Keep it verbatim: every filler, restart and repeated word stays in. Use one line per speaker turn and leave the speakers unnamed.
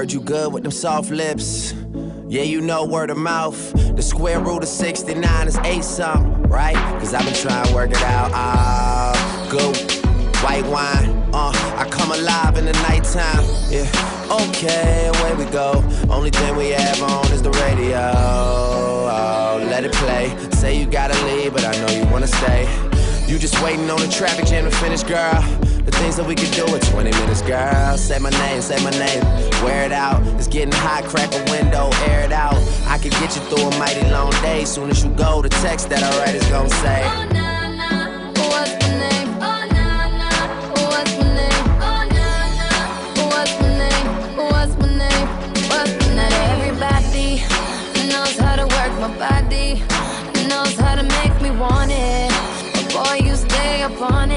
heard you good with them soft lips. Yeah, you know word of mouth. The square root of sixty-nine is eight something, right? Cause I've been trying to work it out. Ah, good white wine. Uh, I come alive in the nighttime. Yeah, okay, away we go. Only thing we have on is the radio. Oh, let it play. Say you gotta leave, but I know you wanna stay. You just waiting on the traffic jam to finish, girl. The things that we could do in twenty minutes, girl. Say my name, say my name. Wear it out. It's getting hot, crack a window, air it out. I could get you through a mighty long day. Soon as you go, the text that I write is gonna say,
oh, nah, nah, what's my name? Oh, nah, nah, what's my name? Oh, nah, nah, what's my name? What's my name? What's my name? Not everybody knows how to work my body, knows how to make me want it. But boy, you stay up on it.